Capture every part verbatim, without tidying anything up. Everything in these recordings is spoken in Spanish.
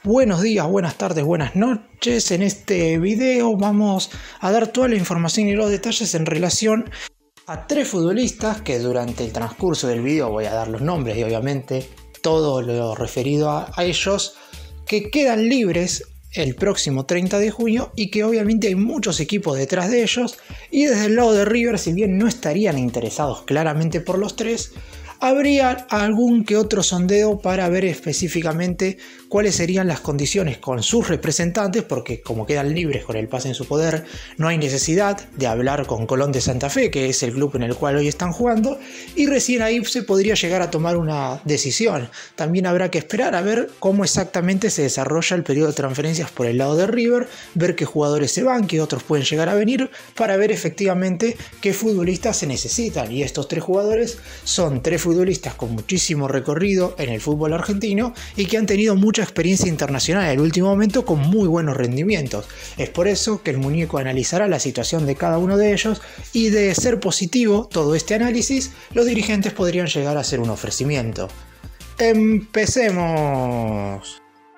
Buenos días, buenas tardes, buenas noches. En este video vamos a dar toda la información y los detalles en relación a tres futbolistas que durante el transcurso del video voy a dar los nombres y obviamente todo lo referido a, a ellos, que quedan libres el próximo treinta de junio y que obviamente hay muchos equipos detrás de ellos, y desde el lado de River, si bien no estarían interesados claramente por los tres, habría algún que otro sondeo para ver específicamente cuáles serían las condiciones con sus representantes, porque como quedan libres con el pase en su poder, no hay necesidad de hablar con Colón de Santa Fe, que es el club en el cual hoy están jugando, y recién ahí se podría llegar a tomar una decisión. También habrá que esperar a ver cómo exactamente se desarrolla el periodo de transferencias por el lado de River, ver qué jugadores se van, qué otros pueden llegar a venir, para ver efectivamente qué futbolistas se necesitan. Y estos tres jugadores son tres futbolistas con muchísimo recorrido en el fútbol argentino y que han tenido mucha experiencia internacional en el último momento con muy buenos rendimientos. Es por eso que el muñeco analizará la situación de cada uno de ellos, y de ser positivo todo este análisis, los dirigentes podrían llegar a hacer un ofrecimiento. ¡Empecemos!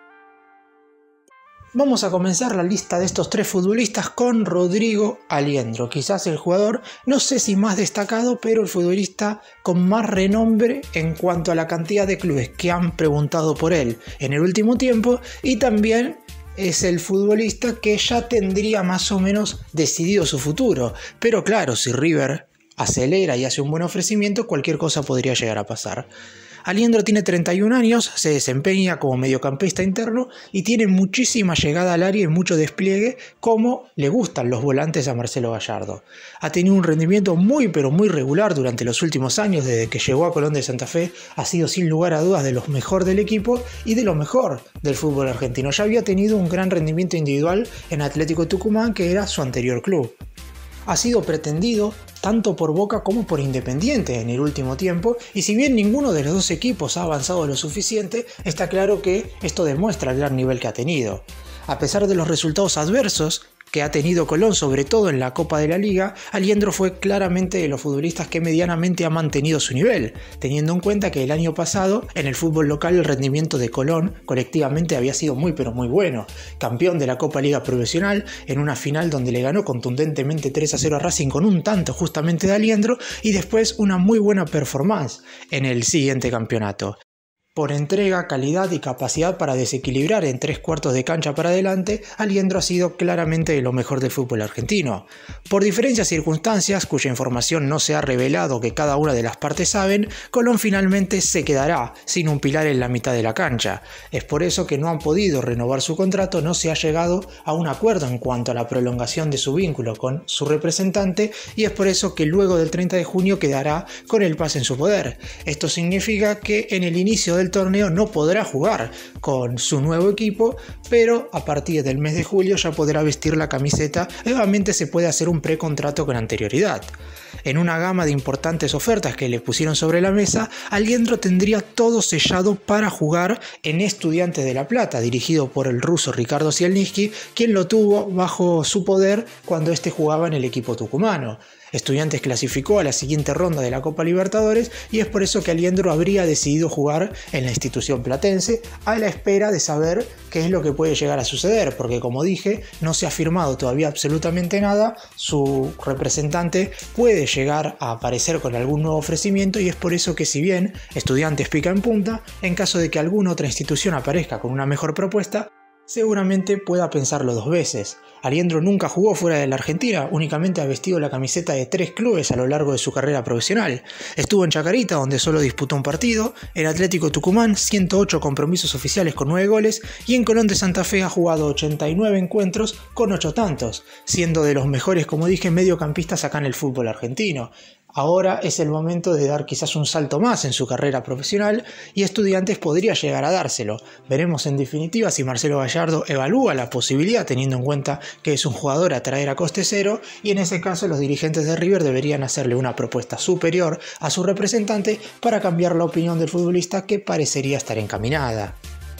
Vamos a comenzar la lista de estos tres futbolistas con Rodrigo Aliendro, quizás el jugador, no sé si más destacado, pero el futbolista con más renombre en cuanto a la cantidad de clubes que han preguntado por él en el último tiempo, y también es el futbolista que ya tendría más o menos decidido su futuro. Pero claro, si River acelera y hace un buen ofrecimiento, cualquier cosa podría llegar a pasar. Aliendro tiene treinta y un años, se desempeña como mediocampista interno y tiene muchísima llegada al área y mucho despliegue, como le gustan los volantes a Marcelo Gallardo. Ha tenido un rendimiento muy pero muy regular durante los últimos años. Desde que llegó a Colón de Santa Fe ha sido sin lugar a dudas de los mejor del equipo y de lo mejor del fútbol argentino. Ya había tenido un gran rendimiento individual en Atlético Tucumán, que era su anterior club. Ha sido pretendido tanto por Boca como por Independiente en el último tiempo, y si bien ninguno de los dos equipos ha avanzado lo suficiente, está claro que esto demuestra el gran nivel que ha tenido. A pesar de los resultados adversos que ha tenido Colón, sobre todo en la Copa de la Liga, Aliendro fue claramente de los futbolistas que medianamente ha mantenido su nivel, teniendo en cuenta que el año pasado en el fútbol local el rendimiento de Colón colectivamente había sido muy pero muy bueno. Campeón de la Copa Liga Profesional en una final donde le ganó contundentemente tres a cero a Racing con un tanto justamente de Aliendro, y después una muy buena performance en el siguiente campeonato. Por entrega, calidad y capacidad para desequilibrar en tres cuartos de cancha para adelante, Aliendro ha sido claramente de lo mejor del fútbol argentino. Por diferentes circunstancias, cuya información no se ha revelado que cada una de las partes saben, Colón finalmente se quedará sin un pilar en la mitad de la cancha. Es por eso que no han podido renovar su contrato, no se ha llegado a un acuerdo en cuanto a la prolongación de su vínculo con su representante, y es por eso que luego del treinta de junio quedará con el pase en su poder. Esto significa que en el inicio del El torneo no podrá jugar con su nuevo equipo, pero a partir del mes de julio ya podrá vestir la camiseta. Nuevamente se puede hacer un precontrato con anterioridad. En una gama de importantes ofertas que le pusieron sobre la mesa, Aliendro tendría todo sellado para jugar en Estudiantes de La Plata, dirigido por el ruso Ricardo Sielnicki, quien lo tuvo bajo su poder cuando este jugaba en el equipo tucumano. Estudiantes clasificó a la siguiente ronda de la Copa Libertadores, y es por eso que Aliendro habría decidido jugar en la institución platense, a la espera de saber qué es lo que puede llegar a suceder, porque como dije, no se ha firmado todavía absolutamente nada. Su representante puede llegar a aparecer con algún nuevo ofrecimiento, y es por eso que, si bien Estudiantes pica en punta, en caso de que alguna otra institución aparezca con una mejor propuesta, seguramente pueda pensarlo dos veces. Aliendro nunca jugó fuera de la Argentina, únicamente ha vestido la camiseta de tres clubes a lo largo de su carrera profesional. Estuvo en Chacarita, donde solo disputó un partido, en Atlético Tucumán ciento ocho compromisos oficiales con nueve goles, y en Colón de Santa Fe ha jugado ochenta y nueve encuentros con ocho tantos, siendo de los mejores, como dije, mediocampistas acá en el fútbol argentino. Ahora es el momento de dar quizás un salto más en su carrera profesional, y Estudiantes podría llegar a dárselo. Veremos en definitiva si Marcelo Gallardo evalúa la posibilidad, teniendo en cuenta que es un jugador a traer a coste cero, y en ese caso los dirigentes de River deberían hacerle una propuesta superior a su representante para cambiar la opinión del futbolista, que parecería estar encaminada.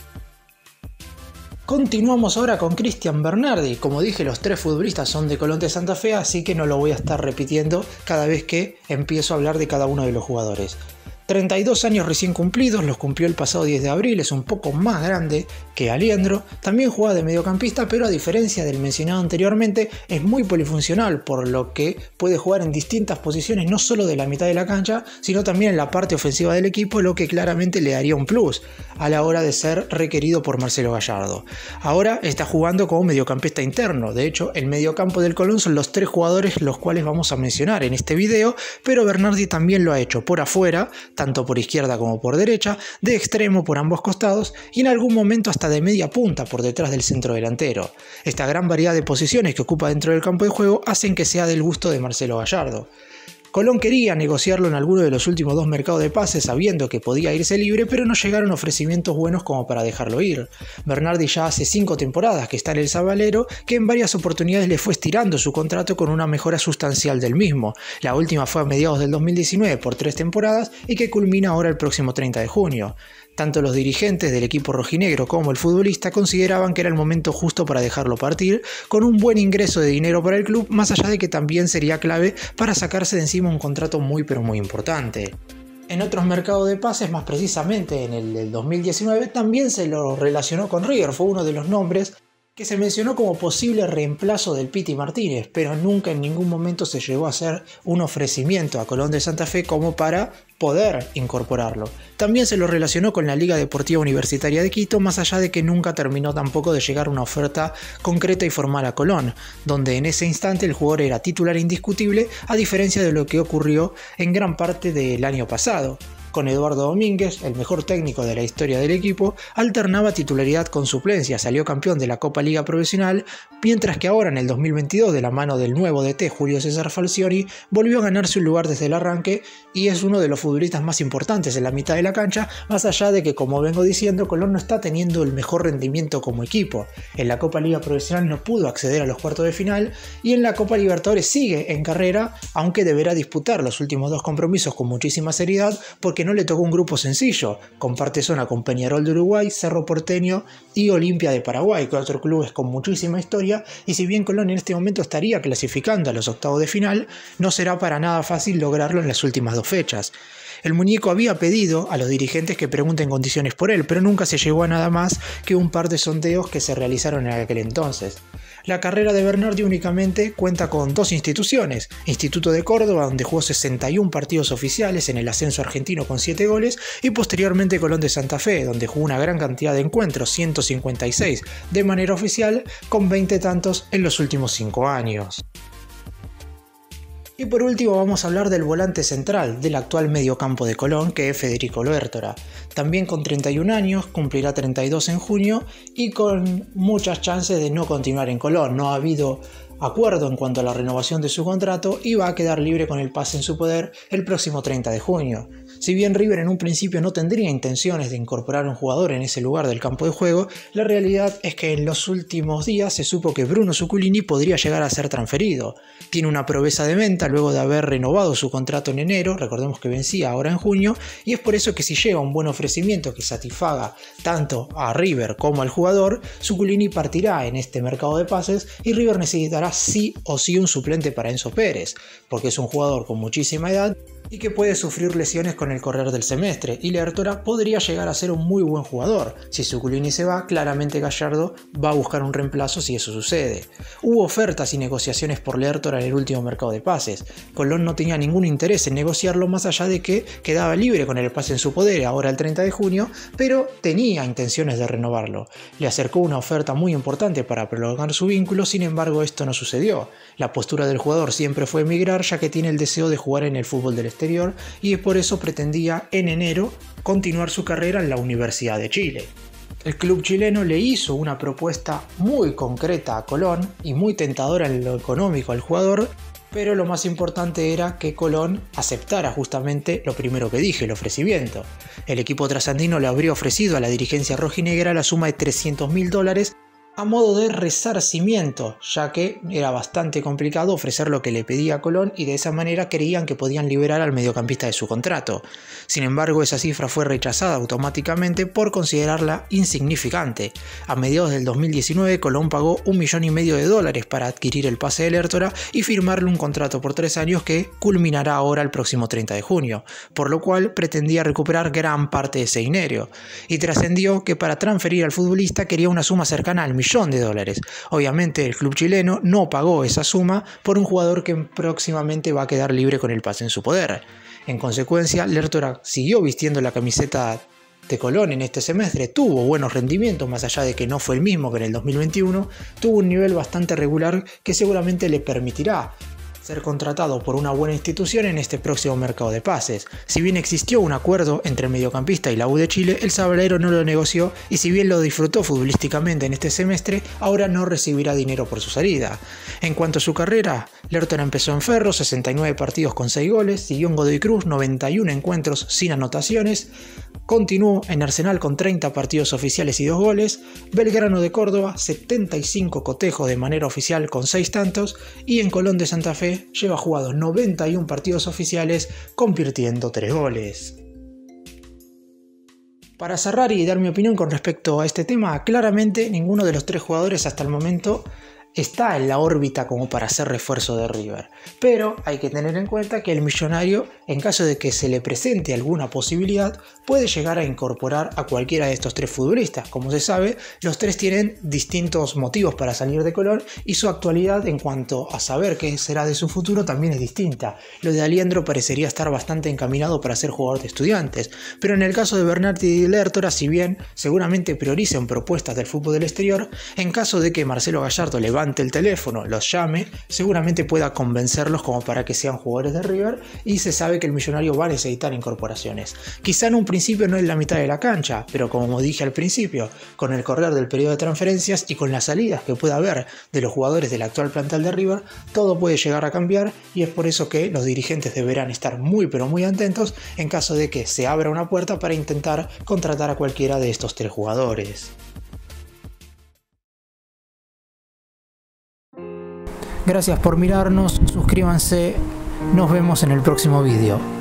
Continuamos ahora con Cristian Bernardi. Como dije, los tres futbolistas son de Colón de Santa Fe, así que no lo voy a estar repitiendo cada vez que empiezo a hablar de cada uno de los jugadores. treinta y dos años recién cumplidos, los cumplió el pasado diez de abril, es un poco más grande que Aliendro también juega de mediocampista, pero a diferencia del mencionado anteriormente es muy polifuncional, por lo que puede jugar en distintas posiciones no solo de la mitad de la cancha, sino también en la parte ofensiva del equipo, lo que claramente le daría un plus a la hora de ser requerido por Marcelo Gallardo. Ahora está jugando como mediocampista interno, de hecho el mediocampo del Colón son los tres jugadores los cuales vamos a mencionar en este video, pero Bernardi también lo ha hecho por afuera, tanto por izquierda como por derecha, de extremo por ambos costados y en algún momento hasta de media punta por detrás del centro delantero. Esta gran variedad de posiciones que ocupa dentro del campo de juego hacen que sea del gusto de Marcelo Gallardo. Colón quería negociarlo en alguno de los últimos dos mercados de pases sabiendo que podía irse libre, pero no llegaron ofrecimientos buenos como para dejarlo ir. Bernardi ya hace cinco temporadas que está en el Sabalero, que en varias oportunidades le fue estirando su contrato con una mejora sustancial del mismo. La última fue a mediados del dos mil diecinueve por tres temporadas y que culmina ahora el próximo treinta de junio. Tanto los dirigentes del equipo rojinegro como el futbolista consideraban que era el momento justo para dejarlo partir, con un buen ingreso de dinero para el club, más allá de que también sería clave para sacarse de encima un contrato muy pero muy importante. En otros mercados de pases, más precisamente en el del dos mil diecinueve, también se lo relacionó con River, fue uno de los nombres que se mencionó como posible reemplazo del Piti Martínez, pero nunca en ningún momento se llegó a hacer un ofrecimiento a Colón de Santa Fe como para poder incorporarlo. También se lo relacionó con la Liga Deportiva Universitaria de Quito, más allá de que nunca terminó tampoco de llegar una oferta concreta y formal a Colón, donde en ese instante el jugador era titular indiscutible, a diferencia de lo que ocurrió en gran parte del año pasado. Con Eduardo Domínguez, el mejor técnico de la historia del equipo, alternaba titularidad con suplencia, salió campeón de la Copa Liga Profesional, mientras que ahora en el dos mil veintidós, de la mano del nuevo D T Julio César Falcioni, volvió a ganarse un lugar desde el arranque y es uno de los futbolistas más importantes en la mitad de la cancha, más allá de que, como vengo diciendo, Colón no está teniendo el mejor rendimiento como equipo. En la Copa Liga Profesional no pudo acceder a los cuartos de final y en la Copa Libertadores sigue en carrera, aunque deberá disputar los últimos dos compromisos con muchísima seriedad porque no le tocó un grupo sencillo, comparte zona con Peñarol de Uruguay, Cerro Porteño y Olimpia de Paraguay, cuatro clubes con muchísima historia, y si bien Colón en este momento estaría clasificando a los octavos de final, no será para nada fácil lograrlo en las últimas dos fechas. El muñeco había pedido a los dirigentes que pregunten condiciones por él, pero nunca se llegó a nada más que un par de sondeos que se realizaron en aquel entonces. La carrera de Bernardi únicamente cuenta con dos instituciones: Instituto de Córdoba, donde jugó sesenta y un partidos oficiales en el ascenso argentino con siete goles, y posteriormente Colón de Santa Fe, donde jugó una gran cantidad de encuentros, ciento cincuenta y seis de manera oficial, con veinte tantos en los últimos cinco años. Y por último vamos a hablar del volante central del actual mediocampo de Colón, que es Federico Lertora. También con treinta y un años, cumplirá treinta y dos en junio y con muchas chances de no continuar en Colón. No ha habido acuerdo en cuanto a la renovación de su contrato y va a quedar libre con el pase en su poder el próximo treinta de junio. Si bien River en un principio no tendría intenciones de incorporar un jugador en ese lugar del campo de juego, la realidad es que en los últimos días se supo que Bruno Zuculini podría llegar a ser transferido. Tiene una promesa de venta luego de haber renovado su contrato en enero, recordemos que vencía ahora en junio, y es por eso que si llega un buen ofrecimiento que satisfaga tanto a River como al jugador, Zuculini partirá en este mercado de pases y River necesitará sí o sí un suplente para Enzo Pérez, porque es un jugador con muchísima edad y que puede sufrir lesiones con el correr del semestre, y Lertora podría llegar a ser un muy buen jugador. Si Zuculini se va, claramente Gallardo va a buscar un reemplazo si eso sucede. Hubo ofertas y negociaciones por Lertora en el último mercado de pases. Colón no tenía ningún interés en negociarlo, más allá de que quedaba libre con el pase en su poder ahora el treinta de junio, pero tenía intenciones de renovarlo. Le acercó una oferta muy importante para prolongar su vínculo, sin embargo esto no sucedió. La postura del jugador siempre fue emigrar, ya que tiene el deseo de jugar en el fútbol del exterior, y es por eso pretendía en enero continuar su carrera en la Universidad de Chile. El club chileno le hizo una propuesta muy concreta a Colón y muy tentadora en lo económico al jugador, pero lo más importante era que Colón aceptara justamente lo primero que dije, el ofrecimiento. El equipo trasandino le habría ofrecido a la dirigencia rojinegra la suma de trescientos mil dólares, a modo de resarcimiento, ya que era bastante complicado ofrecer lo que le pedía Colón y de esa manera creían que podían liberar al mediocampista de su contrato. Sin embargo, esa cifra fue rechazada automáticamente por considerarla insignificante. A mediados del dos mil diecinueve, Colón pagó un millón y medio de dólares para adquirir el pase de Lertora y firmarle un contrato por tres años que culminará ahora el próximo treinta de junio, por lo cual pretendía recuperar gran parte de ese dinero. Y trascendió que para transferir al futbolista quería una suma cercana al millón de dólares. Obviamente el club chileno no pagó esa suma por un jugador que próximamente va a quedar libre con el pase en su poder. En consecuencia, Lertora siguió vistiendo la camiseta de Colón en este semestre, tuvo buenos rendimientos, más allá de que no fue el mismo que en el dos mil veintiuno, tuvo un nivel bastante regular que seguramente le permitirá ser contratado por una buena institución en este próximo mercado de pases. Si bien existió un acuerdo entre el mediocampista y la U de Chile, el sabalero no lo negoció y si bien lo disfrutó futbolísticamente en este semestre, ahora no recibirá dinero por su salida. En cuanto a su carrera, Lertora empezó en Ferro, sesenta y nueve partidos con seis goles, siguió en Godoy Cruz, noventa y uno encuentros sin anotaciones, continuó en Arsenal con treinta partidos oficiales y dos goles, Belgrano de Córdoba, setenta y cinco cotejos de manera oficial con seis tantos y en Colón de Santa Fe lleva jugados noventa y uno partidos oficiales, convirtiendo tres goles. Para cerrar y dar mi opinión con respecto a este tema, claramente ninguno de los tres jugadores hasta el momento está en la órbita como para ser refuerzo de River, pero hay que tener en cuenta que el Millonario, en caso de que se le presente alguna posibilidad, puede llegar a incorporar a cualquiera de estos tres futbolistas. Como se sabe, los tres tienen distintos motivos para salir de Colón y su actualidad en cuanto a saber qué será de su futuro también es distinta. Lo de Aliendro parecería estar bastante encaminado para ser jugador de Estudiantes, pero en el caso de Bernardi y Lertora, si bien seguramente prioricen propuestas del fútbol del exterior, en caso de que Marcelo Gallardo levante el teléfono, los llame, seguramente pueda convencerlos como para que sean jugadores de River y se sabe que el Millonario va a necesitar incorporaciones. Quizá en un principio no en la mitad de la cancha, pero como dije al principio, con el correr del periodo de transferencias y con las salidas que pueda haber de los jugadores del actual plantel de River, todo puede llegar a cambiar y es por eso que los dirigentes deberán estar muy pero muy atentos en caso de que se abra una puerta para intentar contratar a cualquiera de estos tres jugadores. Gracias por mirarnos, suscríbanse, nos vemos en el próximo vídeo.